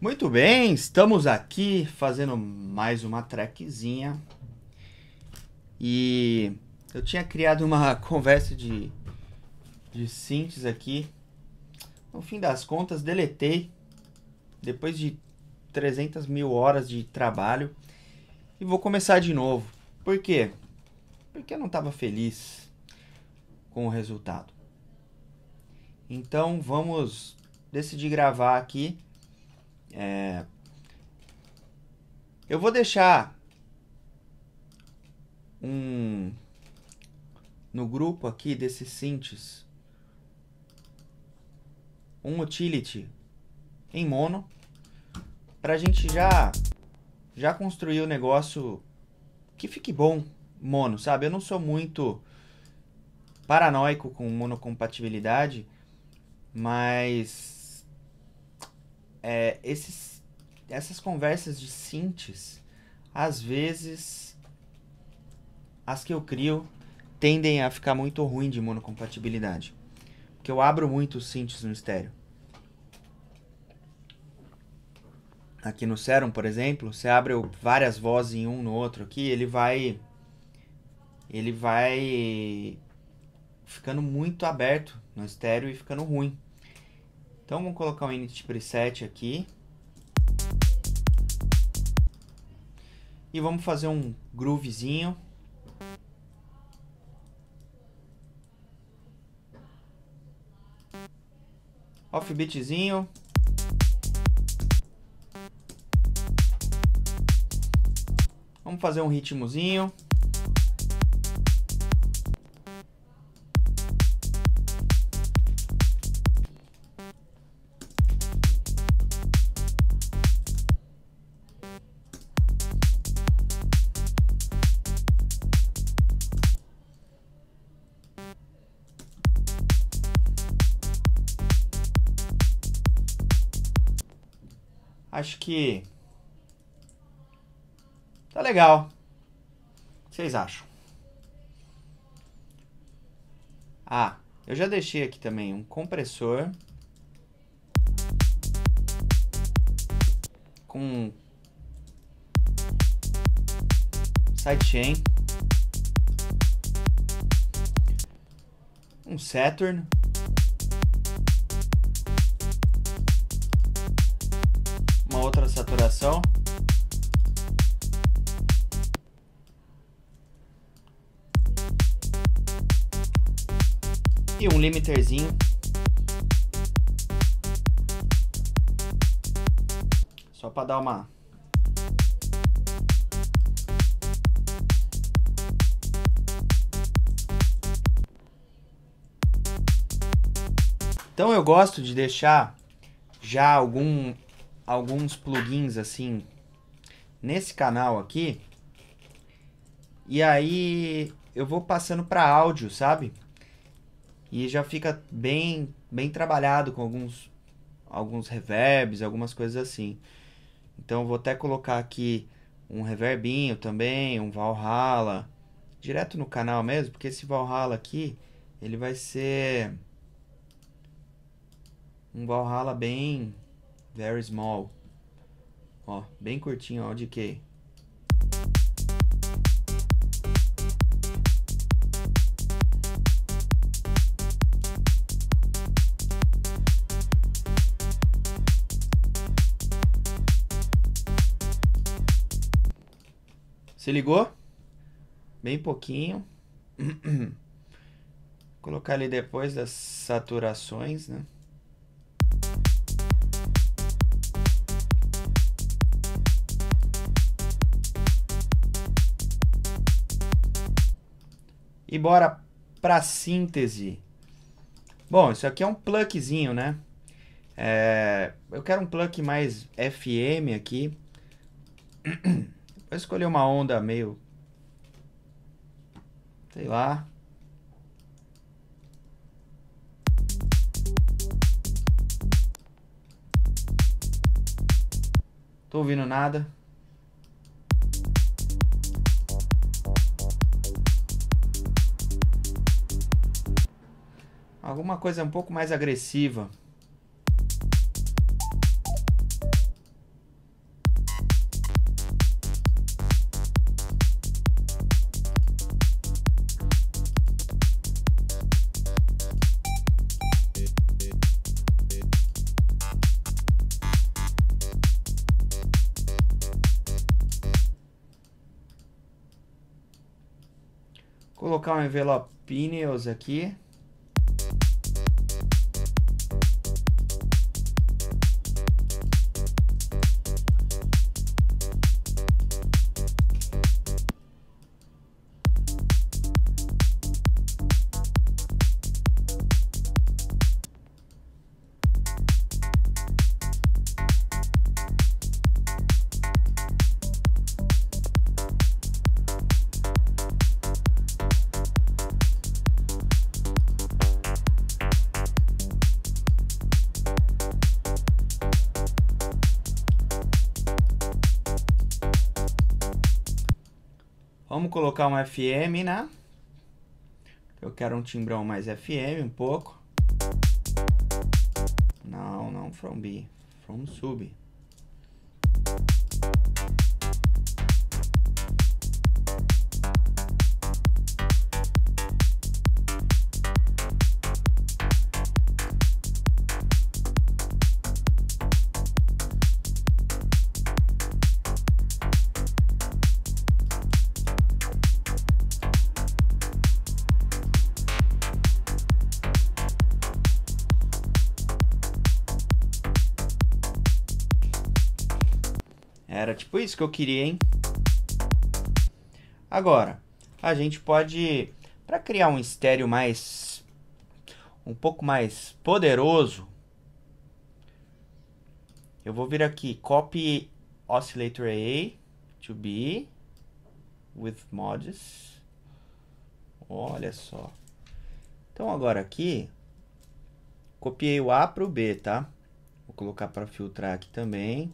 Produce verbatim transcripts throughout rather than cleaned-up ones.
Muito bem, estamos aqui fazendo mais uma trackzinha. E eu tinha criado uma conversa de, de synths aqui. No fim das contas, deletei. Depois de trezentas mil horas de trabalho. E vou começar de novo. Por quê? Porque eu não estava feliz com o resultado. Então vamos decidir gravar aqui. É... Eu vou deixar um no grupo aqui desses synths um utility em mono pra gente já já construir o negócio que fique bom mono, sabe? Eu não sou muito paranoico com monocompatibilidade, mas é, esses, essas conversas de synths, às vezes as que eu crio tendem a ficar muito ruim de monocompatibilidade, porque eu abro muito os synths no estéreo. Aqui no Serum, por exemplo, você abre várias vozes em um no outro aqui, ele vai ele vai ficando muito aberto no estéreo e ficando ruim. Então vamos colocar um init preset aqui. E vamos fazer um groovezinho. Offbeatzinho. Vamos fazer um ritmozinho. Acho que tá legal. O que vocês acham? Ah, eu já deixei aqui também um compressor com sidechain, um Saturn, uma outra saturação, e um limiterzinho. Só para dar uma Então eu gosto de deixar já algum alguns plugins assim nesse canal aqui, e aí eu vou passando para áudio, sabe? E já fica bem bem trabalhado com alguns alguns reverbs, algumas coisas assim. Então eu vou até colocar aqui um reverbinho também, um Valhalla direto no canal mesmo, porque esse Valhalla aqui ele vai ser um Valhalla bem very small, ó, bem curtinho, ó, de que se ligou? Bem pouquinho. Colocar ali depois das saturações, né? E bora para síntese. Bom, isso aqui é um plugzinho, né? É, eu quero um plug mais F M aqui. Vou escolher uma onda meio, sei lá. Tô ouvindo nada. Alguma coisa um pouco mais agressiva. colocar um envelope Pineals aqui. Vamos colocar um F M, né? Eu quero um timbrão mais F M um pouco. Não, não from B, from sub. Era tipo isso que eu queria, hein? Agora, a gente pode, para criar um estéreo mais, um pouco mais poderoso, eu vou vir aqui, copy oscillator A to B with mods. Olha só. Então agora aqui, copiei o A para o B, tá? Vou colocar para filtrar aqui também.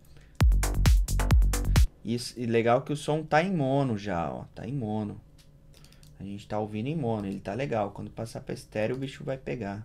Isso, e legal que o som tá em mono já, ó, tá em mono. A gente tá ouvindo em mono, ele tá legal. Quando passar para estéreo, o bicho vai pegar.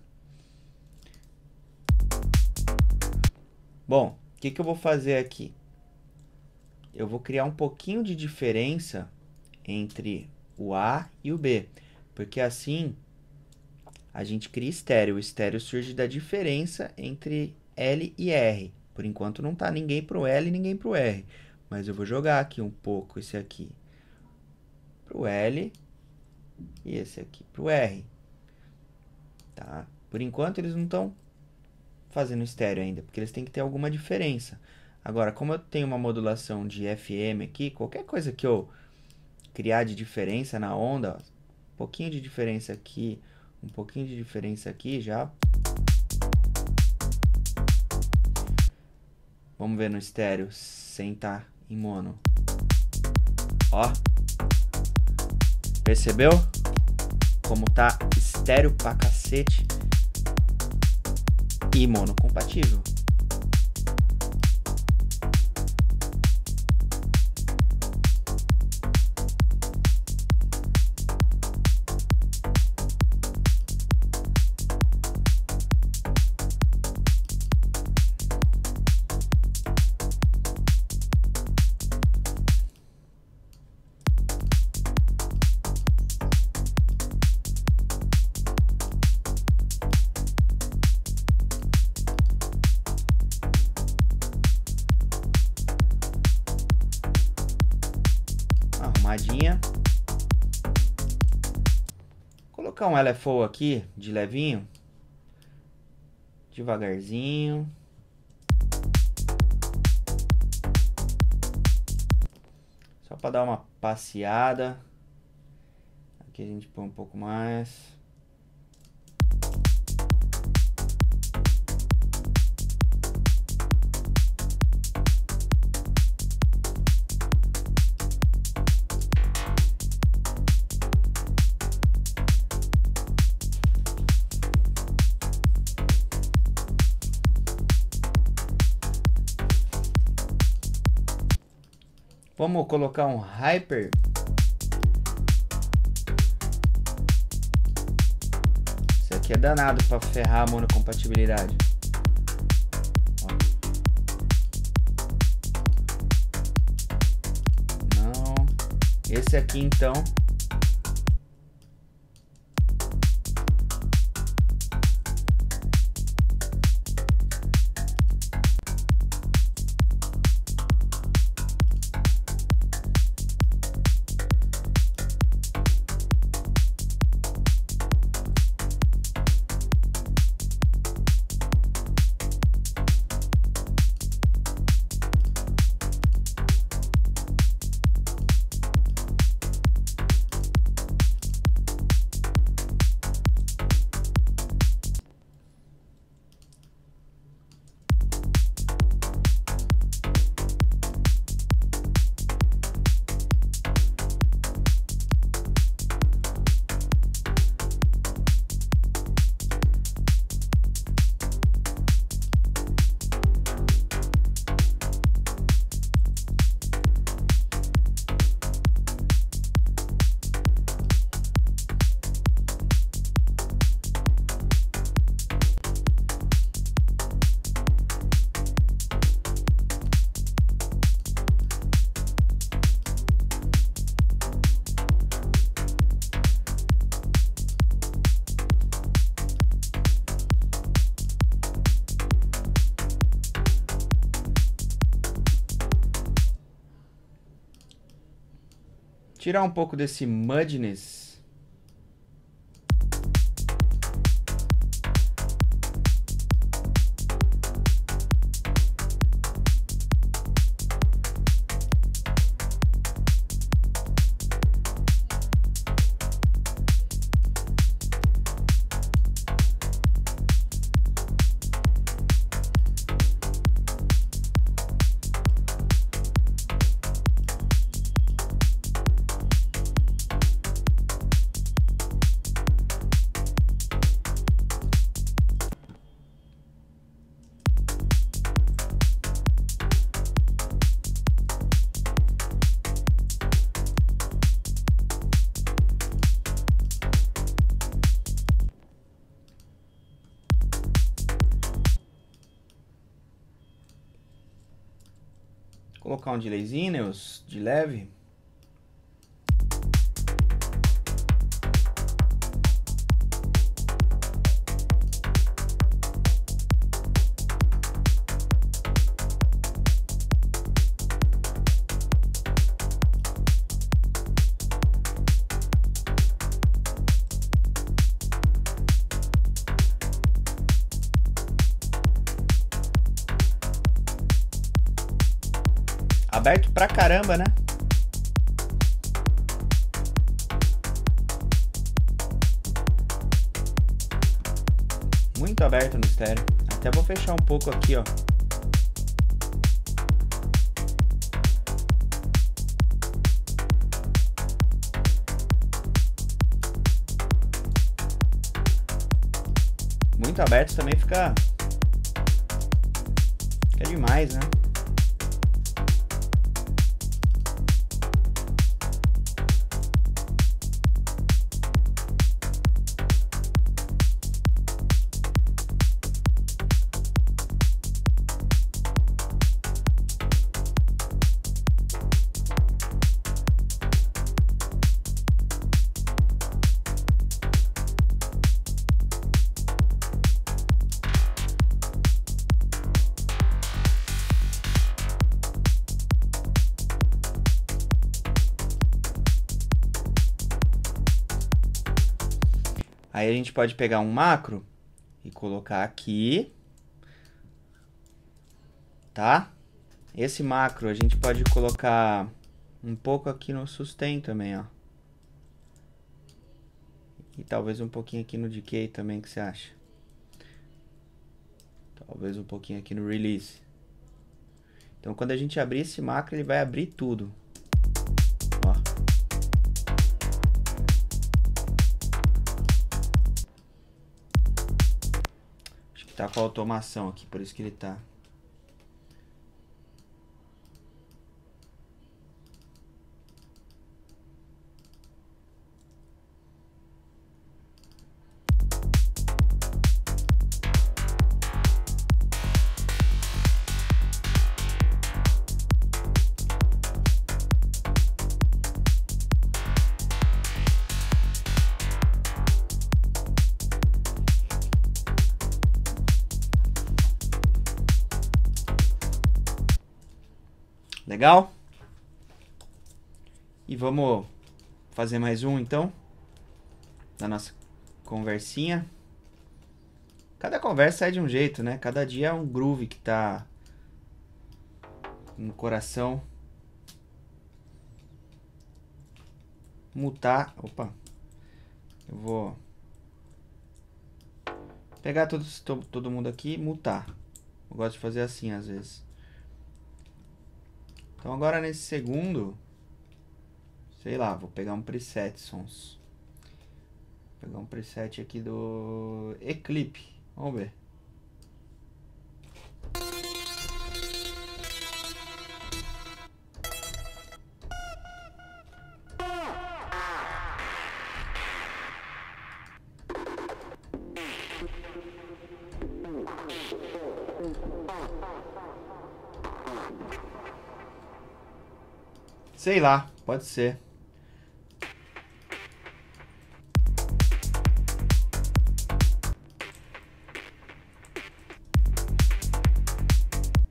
Bom, o que que eu vou fazer aqui? Eu vou criar um pouquinho de diferença entre o A e o B, porque assim a gente cria estéreo. O estéreo surge da diferença entre L e R. Por enquanto não tá ninguém pro L e ninguém pro R. Mas eu vou jogar aqui um pouco esse aqui pro L e esse aqui pro R. Tá? Por enquanto eles não estão fazendo estéreo ainda, porque eles têm que ter alguma diferença. Agora, como eu tenho uma modulação de F M aqui, qualquer coisa que eu criar de diferença na onda, ó, um pouquinho de diferença aqui, um pouquinho de diferença aqui, já... Vamos ver no estéreo, sem estar em mono. Ó. Percebeu? Como tá estéreo pra cacete. E mono compatível. Arrumadinha. Colocar um L F O aqui de levinho, devagarzinho. Só para dar uma passeada. Aqui a gente põe um pouco mais. Vamos colocar um hyper. Isso aqui é danado para ferrar a monocompatibilidade. Ó. Não. Esse aqui então. Tirar um pouco desse mudness. Colocar um delayzinho, né, os de leve. Aberto pra caramba, né? Muito aberto no estéreo. Até vou fechar um pouco aqui, ó. Muito aberto também fica... Fica demais, né? Aí a gente pode pegar um macro e colocar aqui, tá? Esse macro a gente pode colocar um pouco aqui no sustain também, ó. E talvez um pouquinho aqui no decay também, o que você acha? Talvez um pouquinho aqui no release. Então quando a gente abrir esse macro, ele vai abrir tudo. Ó. Tá com a automação aqui, por isso que ele tá. Legal? E vamos fazer mais um, então, da nossa conversinha. Cada conversa é de um jeito, né? Cada dia é um groove que tá no coração. Mutar. Opa. Eu vou pegar todos, todo, todo mundo aqui e mutar. Eu gosto de fazer assim, às vezes. Então agora nesse segundo, sei lá, vou pegar um preset sons. Vou pegar um preset aqui do Eclipse. Vamos ver. Sei lá, pode ser.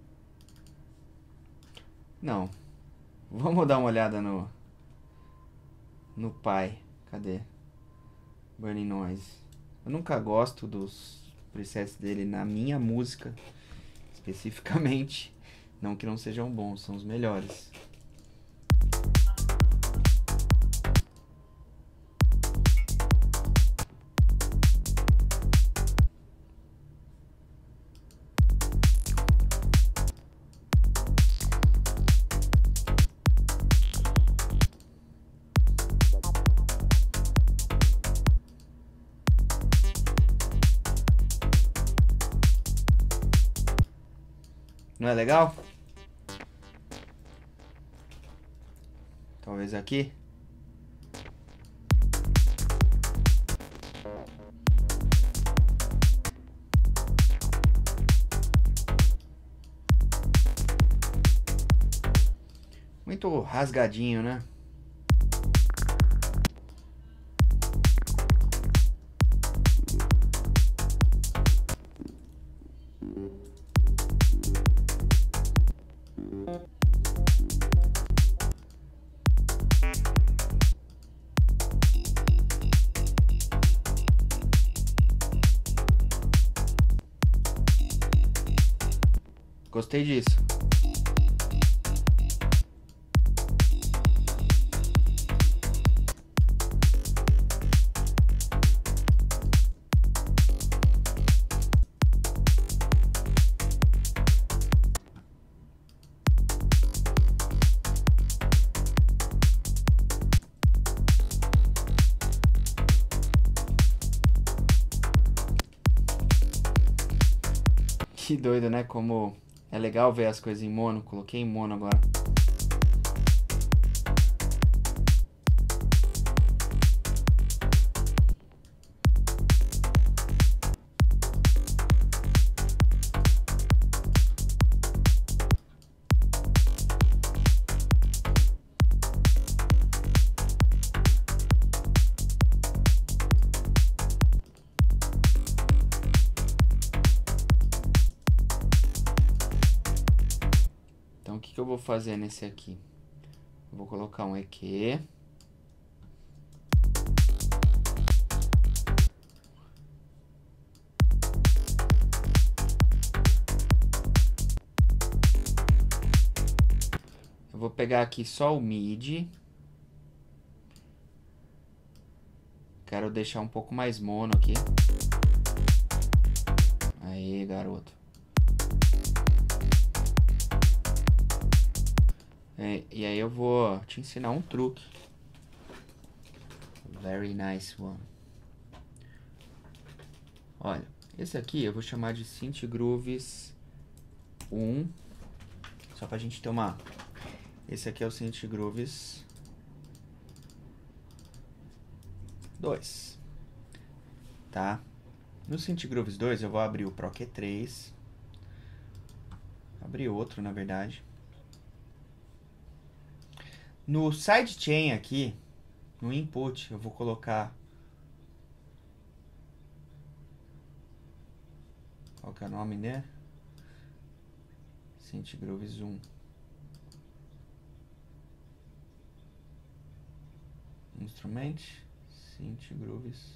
Não. Vamos dar uma olhada no no Pi. Cadê? Burning Noise. Eu nunca gosto dos presets dele na minha música, especificamente. Não que não sejam bons, são os melhores. Não é legal? Talvez aqui. Muito rasgadinho, né? Gostei disso. Que doido, né? Como é legal ver as coisas em mono. Coloquei em mono agora. Então, o que que eu vou fazer nesse aqui? Eu vou colocar um E Q. Eu vou pegar aqui só o midi. Quero deixar um pouco mais mono aqui. Aí, garoto. É, e aí eu vou te ensinar um truque. Very nice one. Olha, esse aqui eu vou chamar de Synth Grooves um. Só pra gente ter uma... Esse aqui é o Synth Grooves dois. Tá? No Synth Grooves dois eu vou abrir o Pro Q três. Abrir outro, na verdade. No sidechain aqui, no input, eu vou colocar... Qual que é o nome, né? Synth Grooves um. Instrument, Synth Grooves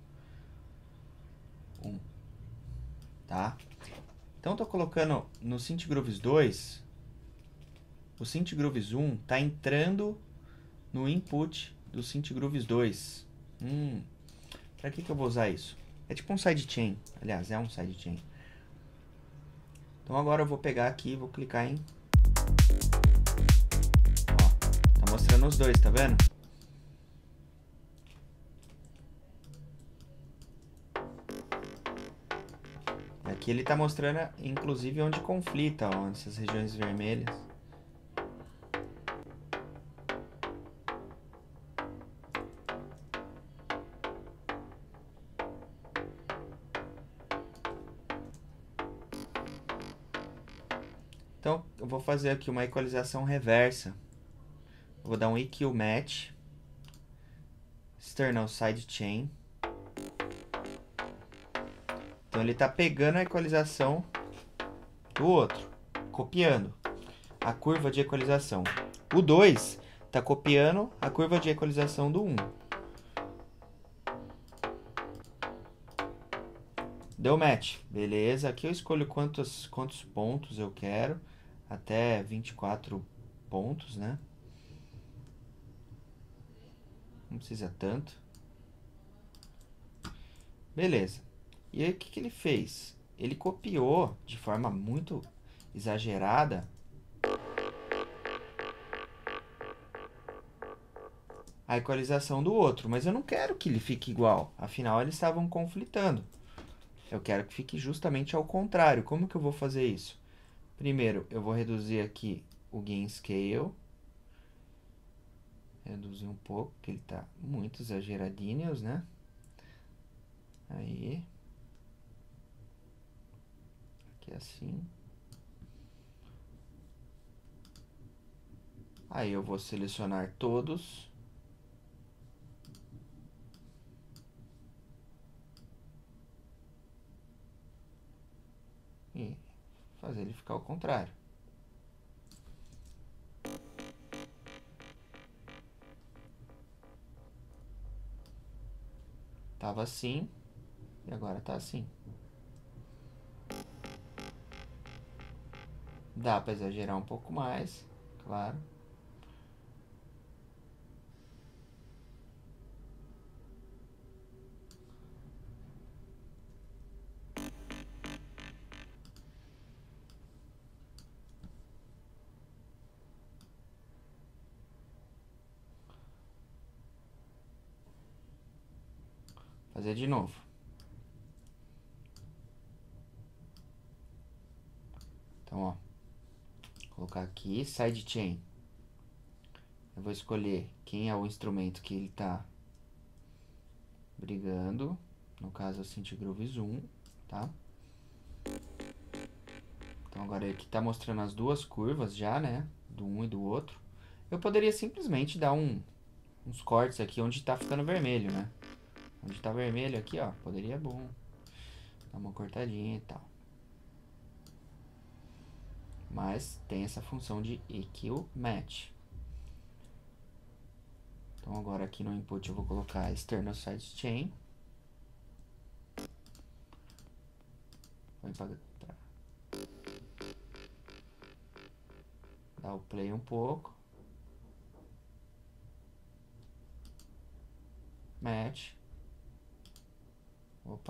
um. Tá? Então, eu tô colocando no Synth Grooves dois... O Synth Grooves um tá entrando no input do Synth Grooves dois. Hum, pra que que eu vou usar isso? É tipo um sidechain. Aliás, é um sidechain. Então agora eu vou pegar aqui e vou clicar em... Ó, tá mostrando os dois, tá vendo? E aqui ele tá mostrando, inclusive, onde conflita, ó, essas regiões vermelhas. Então, eu vou fazer aqui uma equalização reversa. Eu vou dar um E Q Match. External Sidechain. Então, ele está pegando a equalização do outro. Copiando a curva de equalização. O dois está tá copiando a curva de equalização do um. Deu match. Beleza. Aqui eu escolho quantos, quantos pontos eu quero. Até vinte e quatro pontos, né? Não precisa tanto. Beleza. E aí o que, que ele fez? Ele copiou de forma muito exagerada a equalização do outro, mas eu não quero que ele fique igual, afinal eles estavam conflitando. Eu quero que fique justamente ao contrário. Como que eu vou fazer isso? Primeiro, eu vou reduzir aqui o Gain Scale. Reduzir um pouco, porque ele está muito exageradinho, né? Aí. Aqui assim. Aí eu vou selecionar todos. E fazer ele ficar ao contrário. Tava assim e agora tá assim. Dá para exagerar um pouco mais, claro. Fazer de novo. Então, ó. Colocar aqui, sidechain. Eu vou escolher quem é o instrumento que ele tá brigando. No caso, é o Synth Groove Zoom, tá? Então, agora ele aqui tá mostrando as duas curvas já, né? Do um e do outro. Eu poderia simplesmente dar um, uns cortes aqui onde tá ficando vermelho, né? Onde tá vermelho aqui, ó. Poderia bom. Dar uma cortadinha e tal. Mas tem essa função de E Q Match. Então agora aqui no input eu vou colocar external sidechain. Vou para dar o play um pouco. Match. Opa.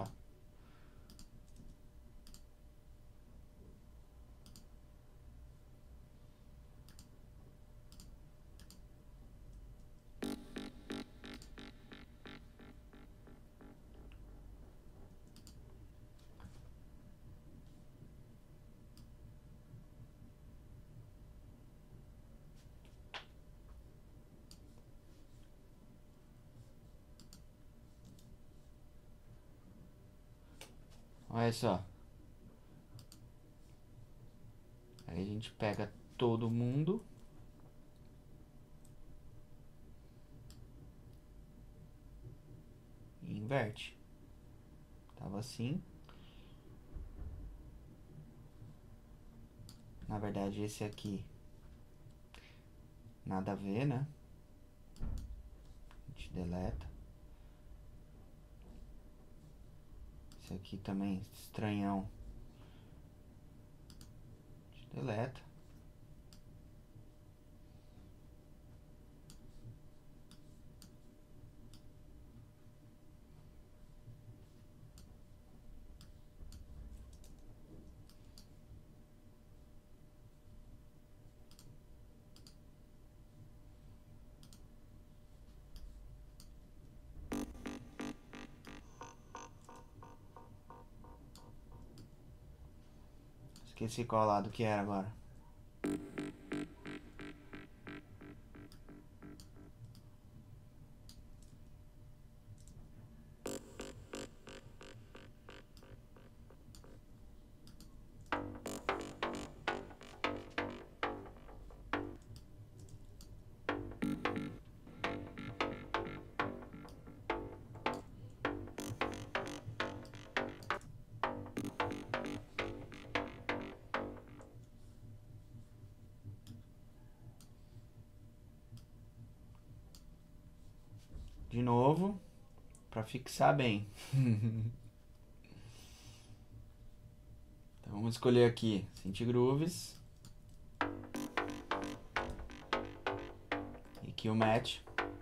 Olha só. Aí a gente pega todo mundo. E inverte. Tava assim. Na verdade, esse aqui nada a ver, né? A gente deleta. Esse aqui também estranhão. A gente deleta. Esqueci qual lado que era agora. de novo, para fixar bem. Então vamos escolher aqui Synth Grooves e Kill Match.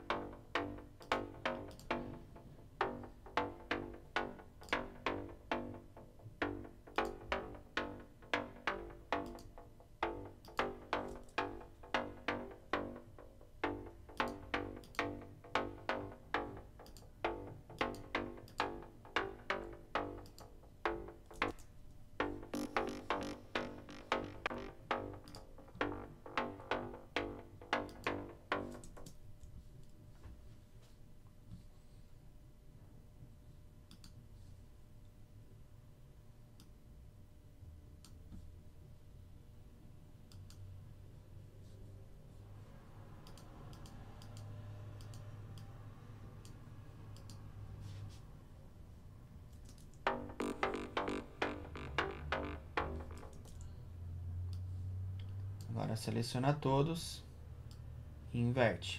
Agora seleciona todos e inverte.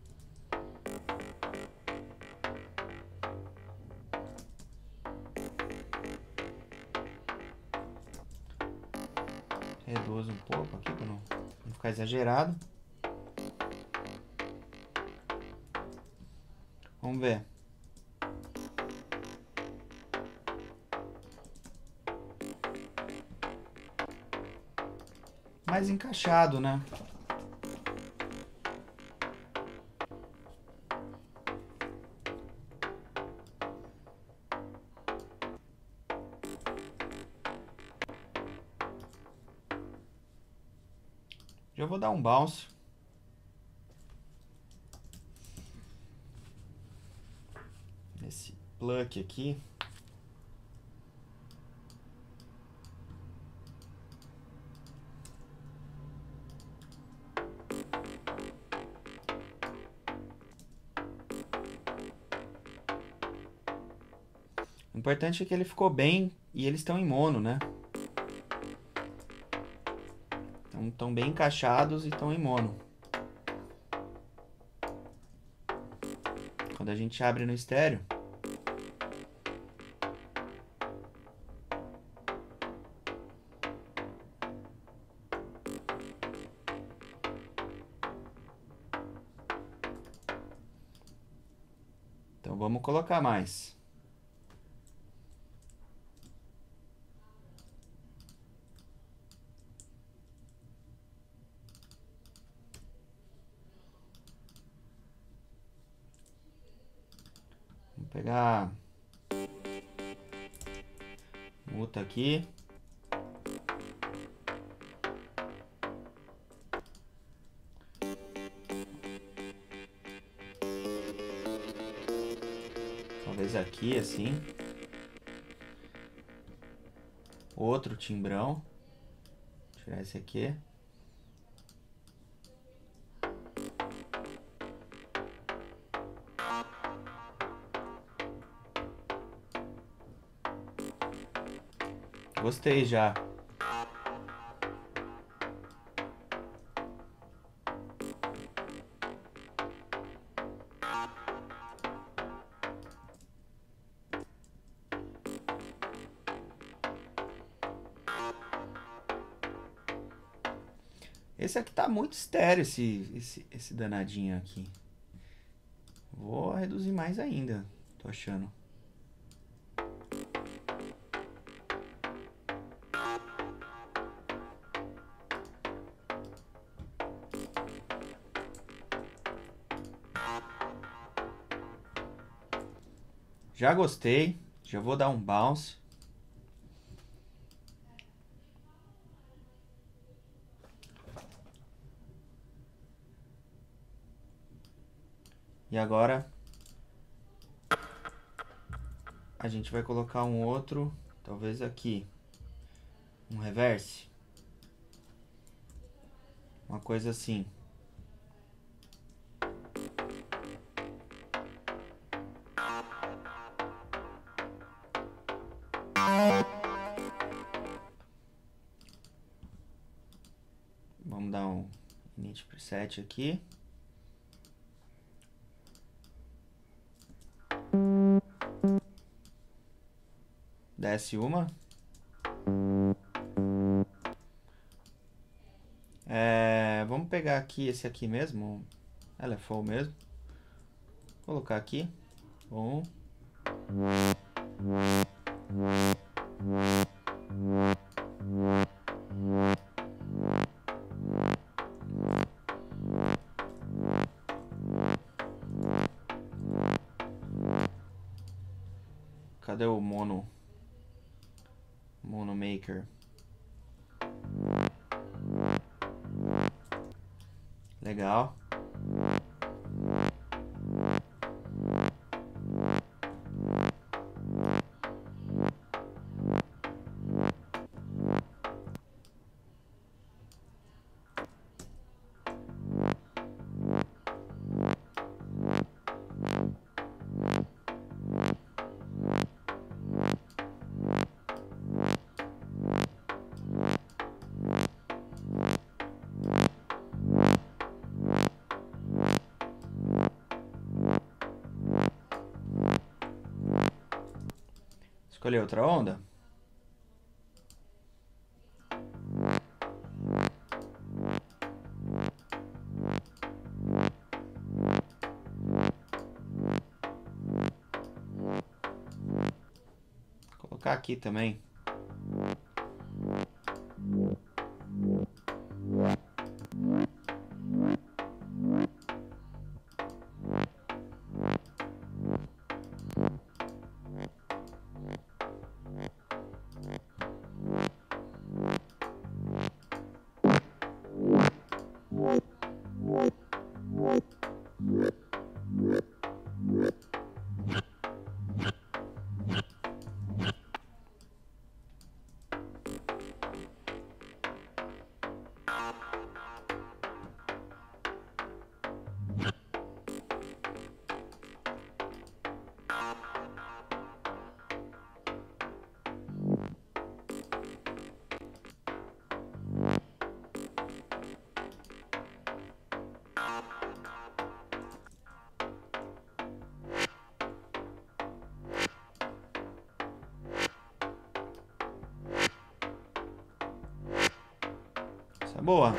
Reduz um pouco aqui para não, não ficar exagerado. Vamos ver. Mais encaixado, né? Já vou dar um bounce. Nesse pluck aqui. O importante é que ele ficou bem e eles estão em mono, né? Então estão bem encaixados e estão em mono. Quando a gente abre no estéreo, então vamos colocar mais. Vamos pegar, muta aqui. Talvez aqui assim. Outro timbrão. Vou tirar esse aqui. Gostei já. Esse aqui tá muito estéreo, esse, esse, esse danadinho aqui. Vou reduzir mais ainda, tô achando. Já gostei, já vou dar um bounce. E agora a gente vai colocar um outro, talvez aqui, um reverse. Uma coisa assim. Vamos dar um init preset aqui. Desce uma. É, vamos pegar aqui esse aqui mesmo. Ela é full mesmo. Vou colocar aqui. Um. Cadê o mono? Mono Maker. Legal. Escolher outra onda? Vou colocar aqui também. Essa é boa.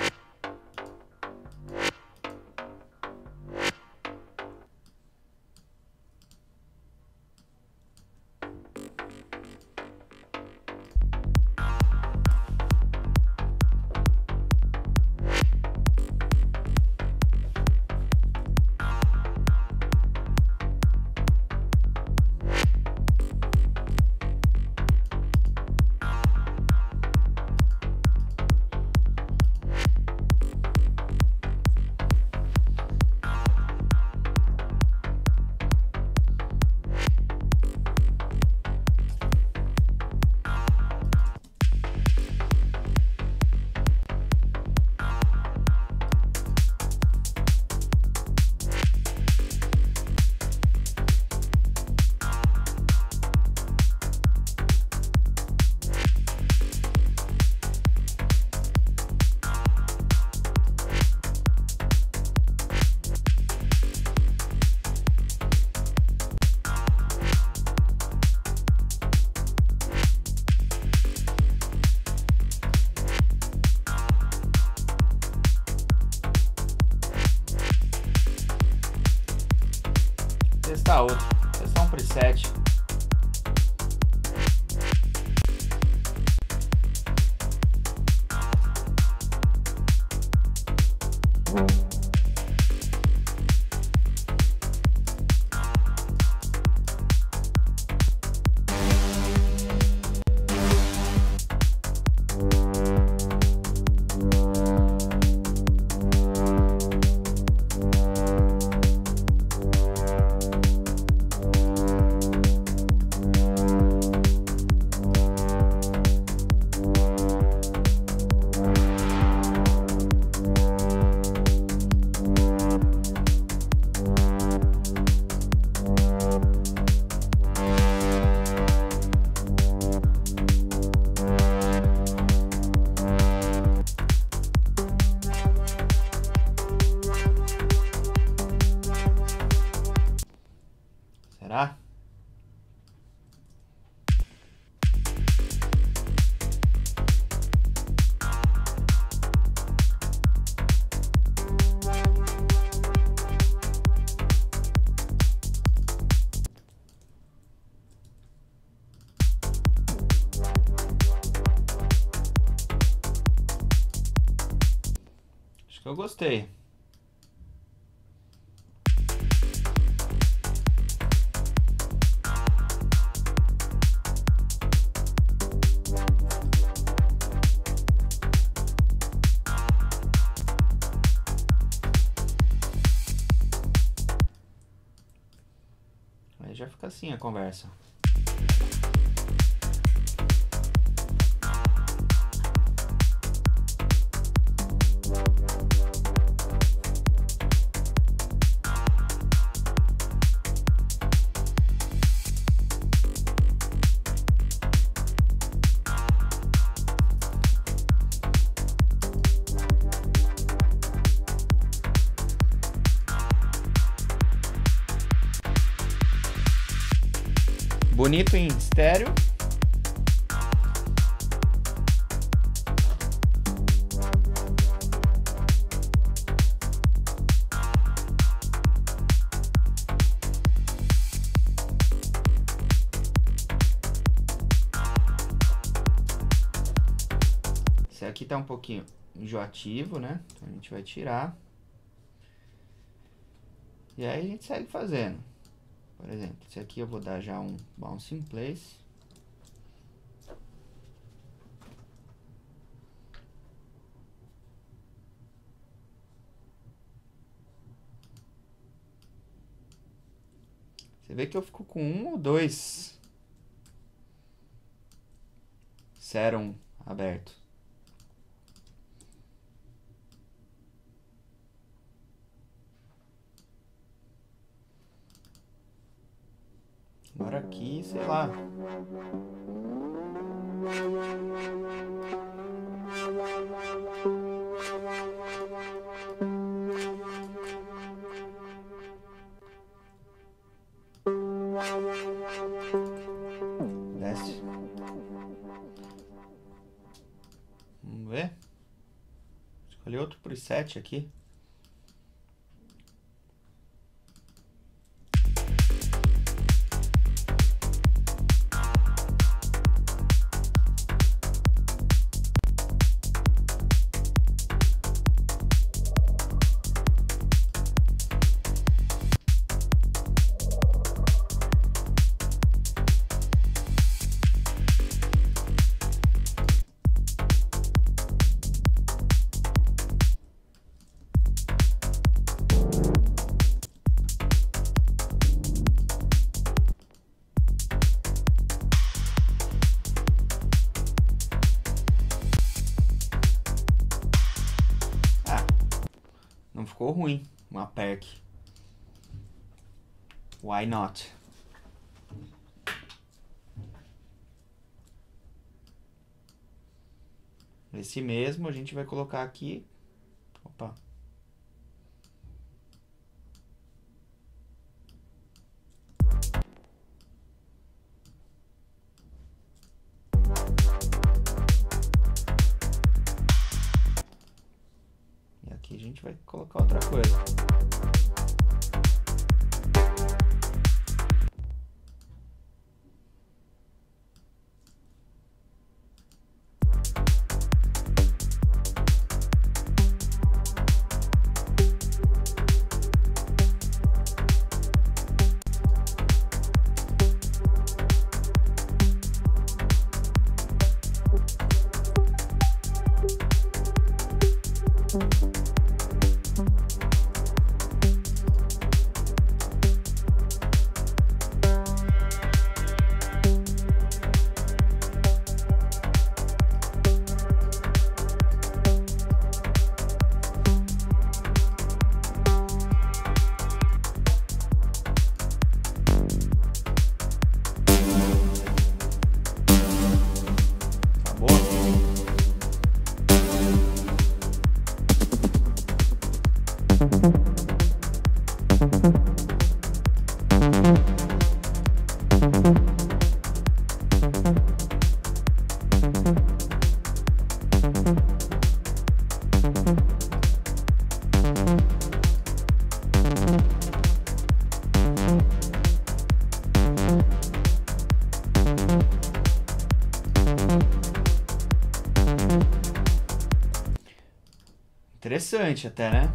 Testar outro, testar um preset. Eu gostei. Aí já fica assim a conversa. Bonito em estéreo. Esse aqui tá um pouquinho enjoativo, né? Então a gente vai tirar. E aí a gente segue fazendo. Por exemplo, esse aqui eu vou dar já um bounce in place. Você vê que eu fico com um ou dois serum aberto. Agora aqui, sei lá. Desce. Vamos ver. Escolhi outro preset aqui. Ficou ruim, uma perk. Why not? Esse mesmo a gente vai colocar aqui. Opa. Aqui a gente vai colocar outra coisa. Interessante até, né?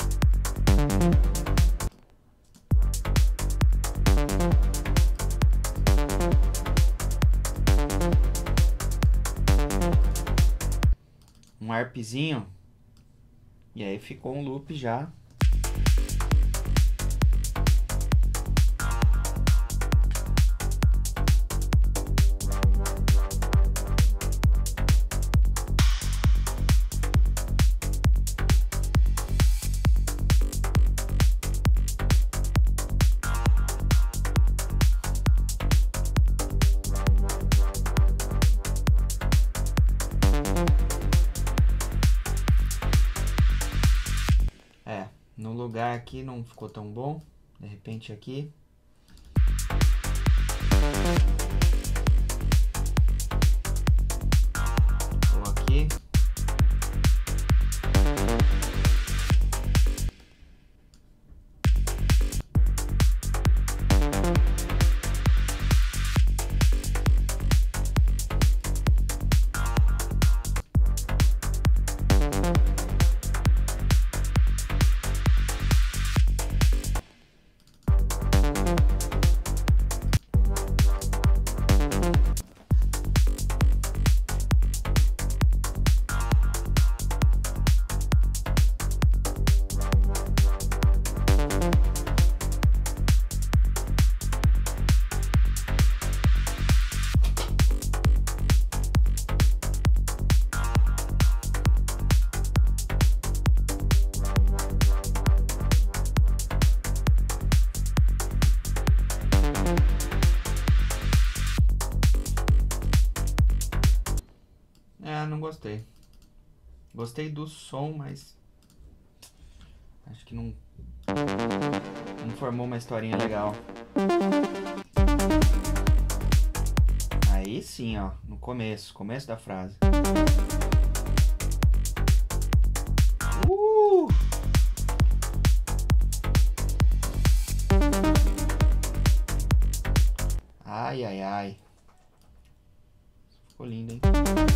Um arpzinho. E aí ficou um loop já. No lugar aqui não ficou tão bom. De repente aqui. Ou aqui. Não gostei. Gostei do som, mas acho que não não formou uma historinha legal. Aí sim, ó, no começo, começo da frase. Uh! Ai, ai, ai. Ficou lindo, hein?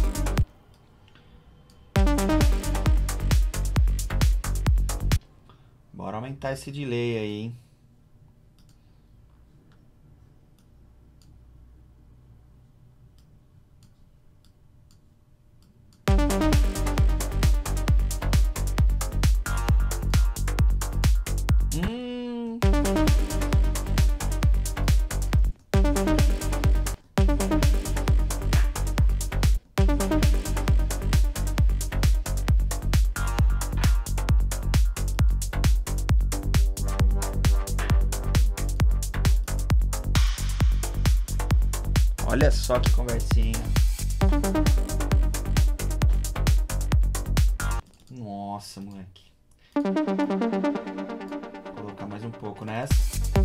Bora aumentar esse delay aí, hein? Hum. Olha só que conversinha. Nossa, moleque. Vou colocar mais um pouco nessa.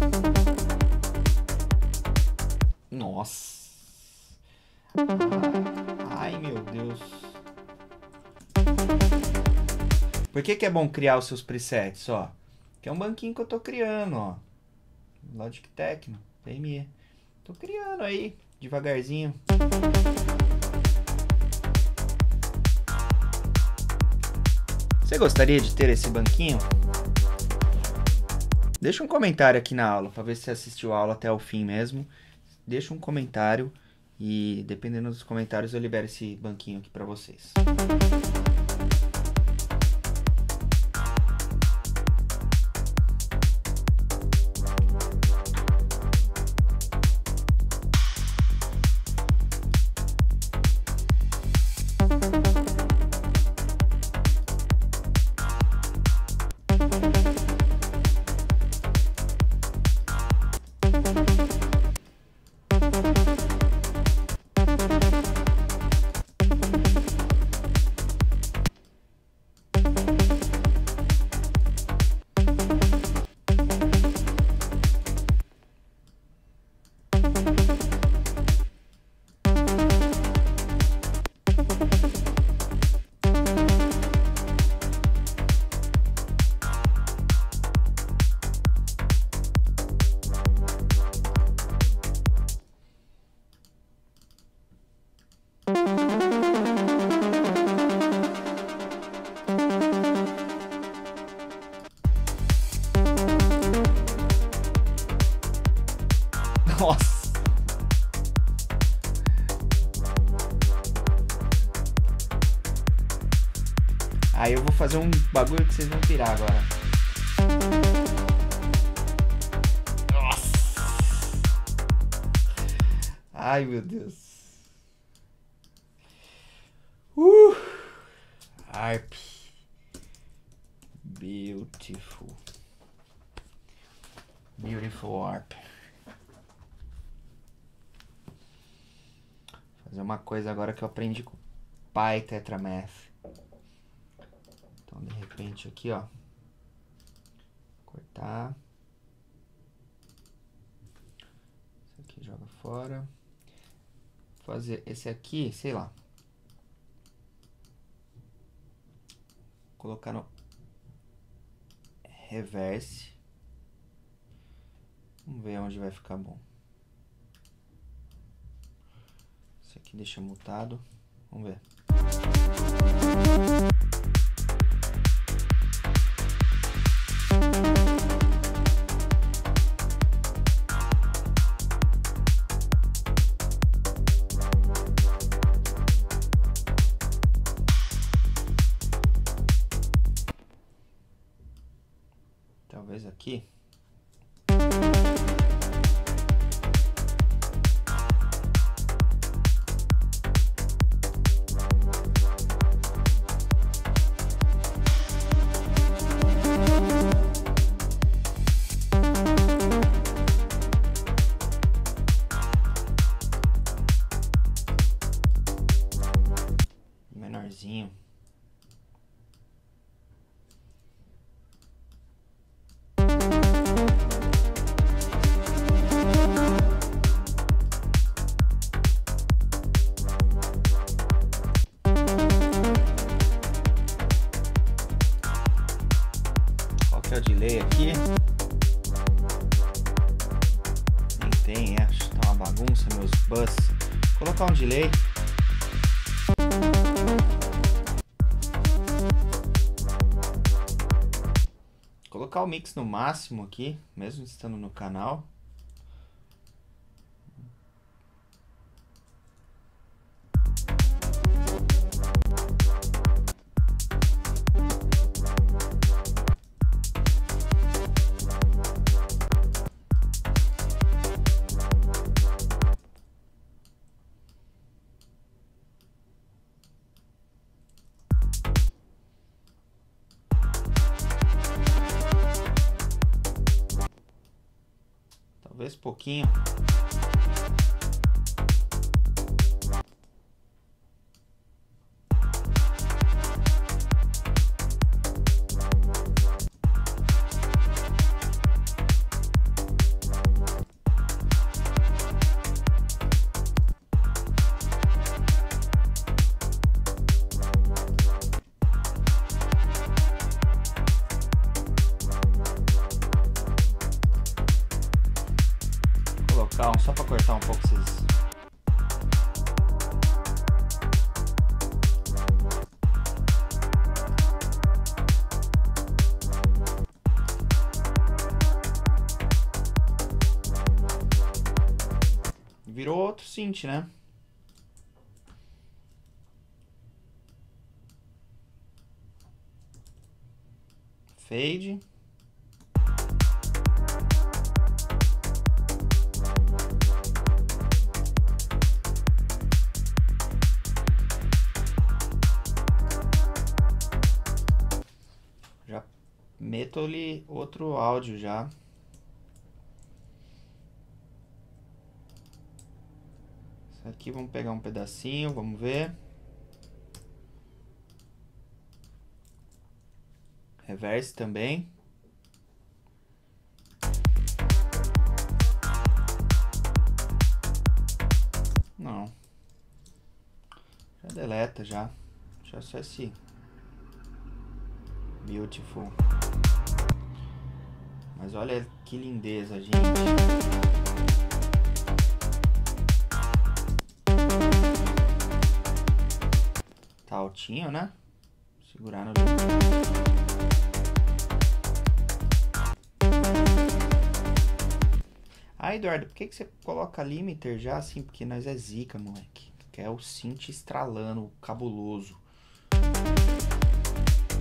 Nossa. Ai, meu Deus. Por que que é bom criar os seus presets, ó? Que é um banquinho que eu tô criando, ó. Logic Techno, P M E. Tô criando aí. Devagarzinho. Você gostaria de ter esse banquinho? Deixa um comentário aqui na aula, para ver se você assistiu a aula até o fim mesmo. Deixa um comentário e, dependendo dos comentários, eu libero esse banquinho aqui para vocês. Aí eu vou fazer um bagulho que vocês vão pirar agora. Nossa! Ai, meu Deus. Uh! Harp. Beautiful. Beautiful harp. Fazer uma coisa agora que eu aprendi com o pai Tetramath. Então, de repente, aqui, ó. Cortar. Esse aqui joga fora. Fazer esse aqui, sei lá. Colocar no reverse. Vamos ver onde vai ficar bom. Esse aqui deixa mutado. Vamos ver. Talvez aqui. Menorzinho. Qual que é o delay aqui? Nem tem, é. Acho que tá uma bagunça meus bus. Vou colocar um delay. Colocar o mix no máximo aqui, mesmo estando no canal. Talvez pouquinho. Calma, só para cortar um pouco esses. Virou outro synth, né? Fade. Meto ali outro áudio já. Isso aqui, vamos pegar um pedacinho, vamos ver. Reverse também. Não. Já deleta já. Já só esse. Beautiful. Mas olha que lindeza, gente. Tá altinho, né? Segurar no... Ah, Eduardo, por que que você coloca limiter já assim? Porque nós é zica, moleque. Que é o synth estralando, cabuloso.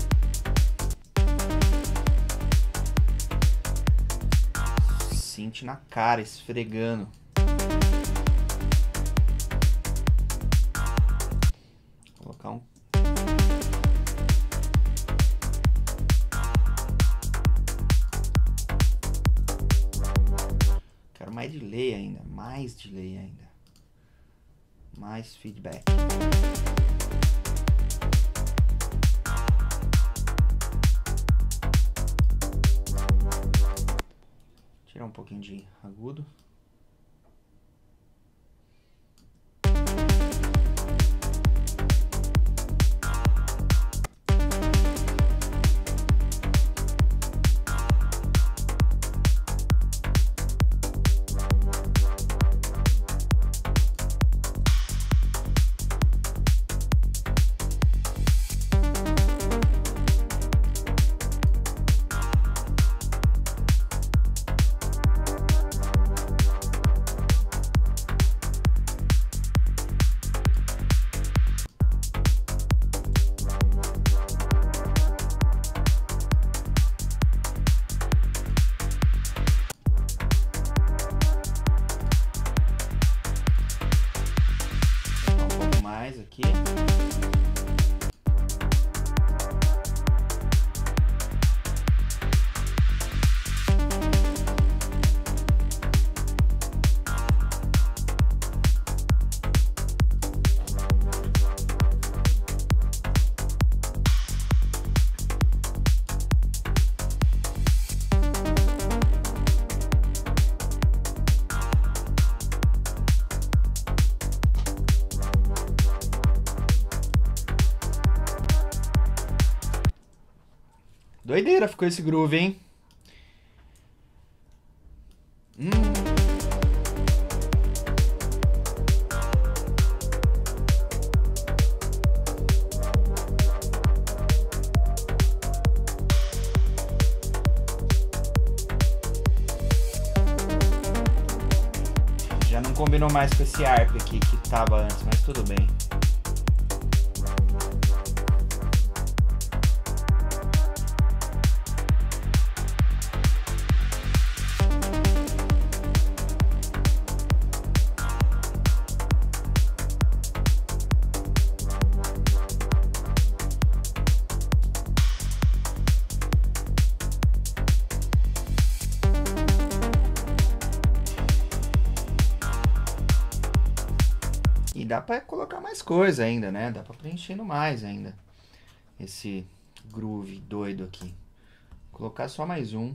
synth na cara, esfregando. Vou colocar um... Quero mais delay ainda, mais delay ainda. Mais feedback. Tirar um pouquinho de agudo. Aqui. Doideira ficou esse groove, hein? Hum. Já não combinou mais com esse arp aqui que tava antes, mas tudo bem. E dá pra colocar mais coisa ainda, né? Dá pra preenchendo mais ainda. Esse groove doido aqui. Vou colocar só mais um.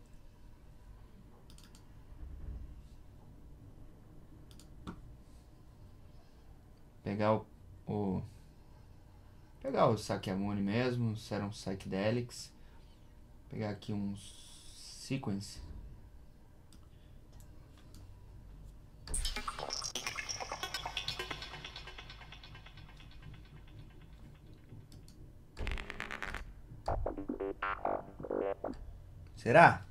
Pegar o... o pegar o Sakyamuni mesmo, Serum Psychedelics. Pegar aqui uns Sequence. Será?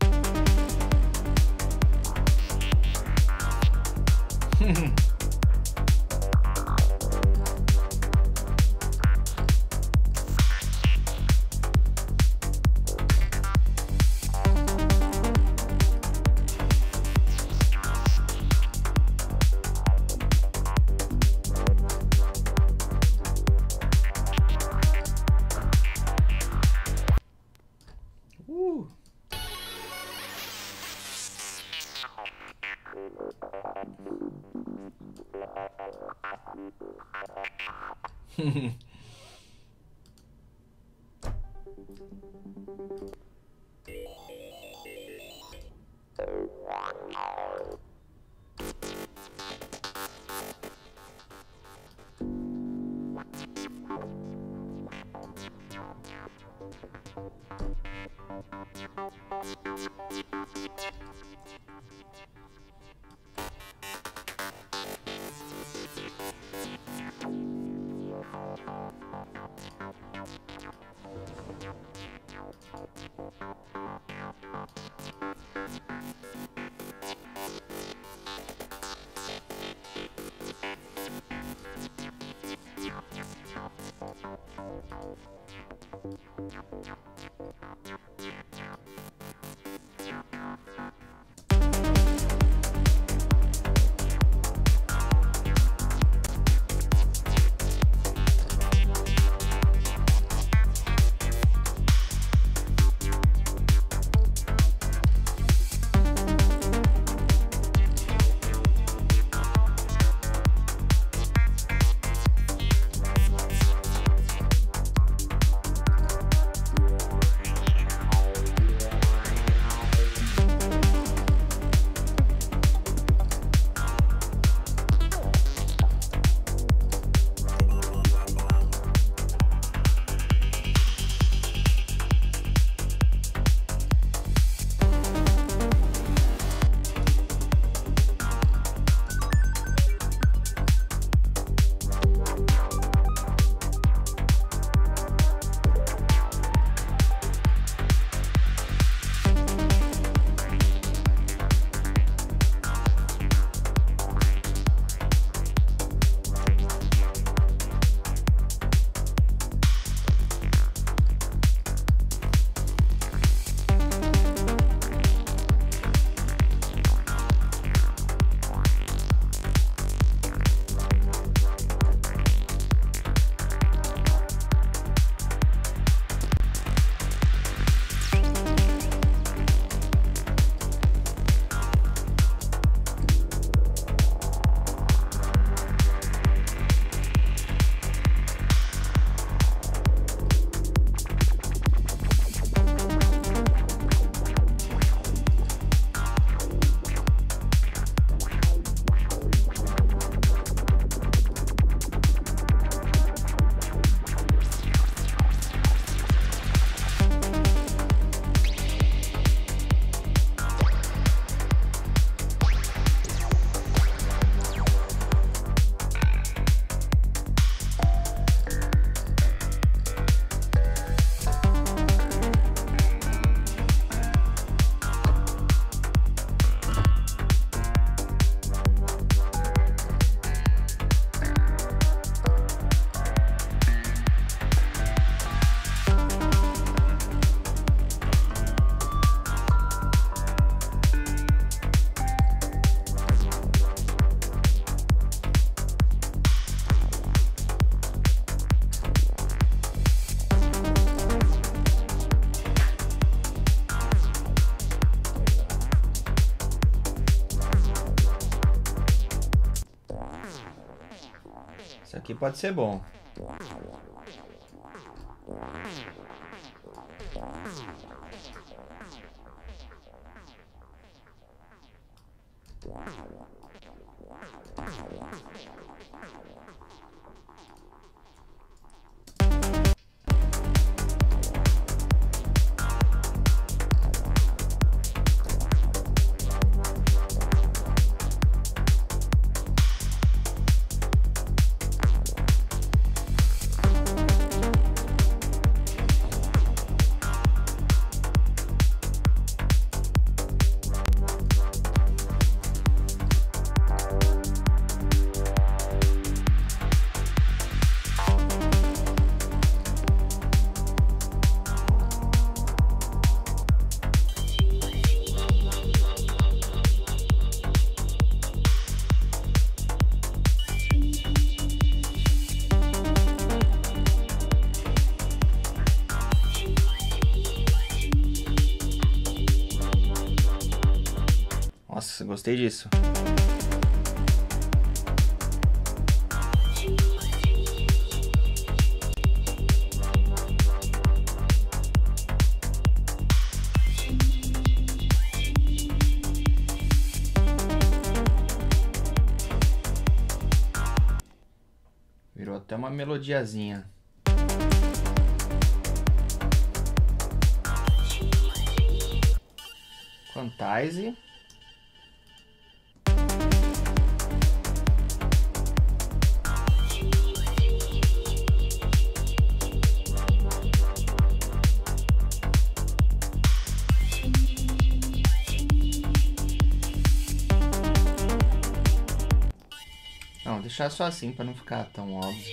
Uh. pode ser bom. Nossa, gostei disso. Virou até uma melodiazinha. Quantize. Não, deixar só assim para não ficar tão óbvio.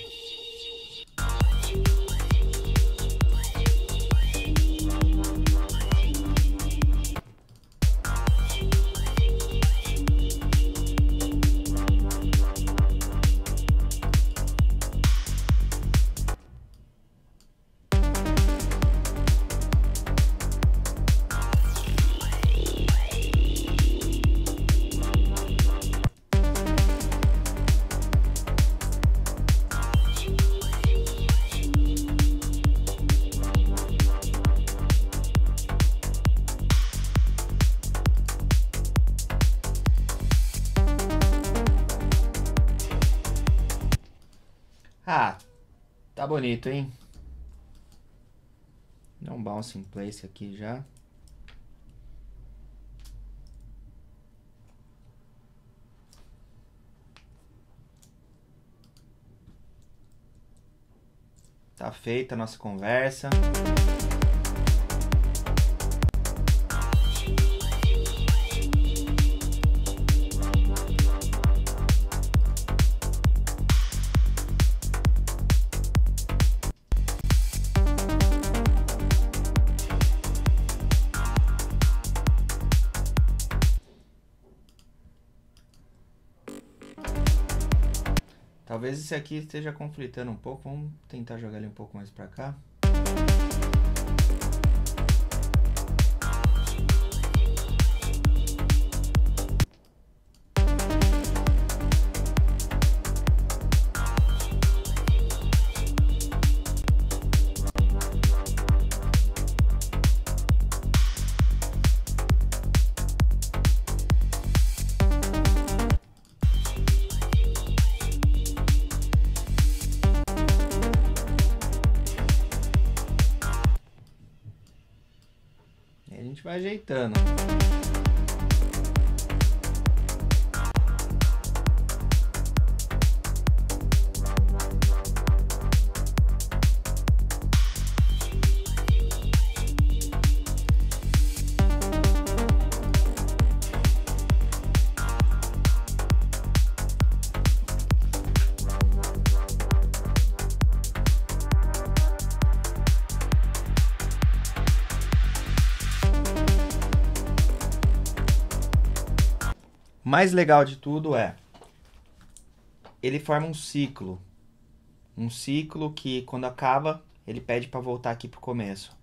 Ah, tá bonito, hein? Dá um bounce in place aqui já. Tá feita a nossa conversa. Talvez esse aqui esteja conflitando um pouco. Vamos tentar jogar ele um pouco mais pra cá. A gente vai ajeitando. O mais legal de tudo é, ele forma um ciclo. Um ciclo que quando acaba, ele pede para voltar aqui pro começo.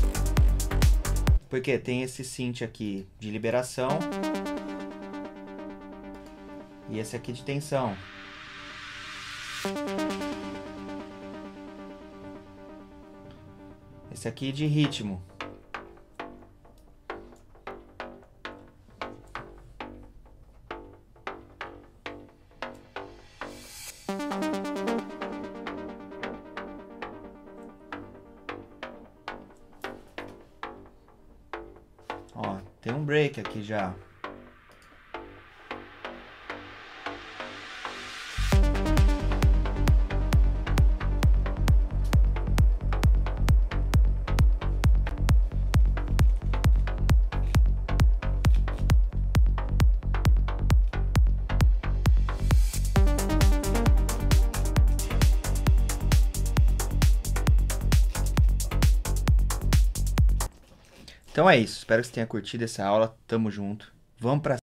Porque tem esse synth aqui de liberação. E esse aqui de tensão. Esse aqui de ritmo. Ó, tem um break aqui já. Então é isso, espero que você tenha curtido essa aula, tamo junto, vamos pra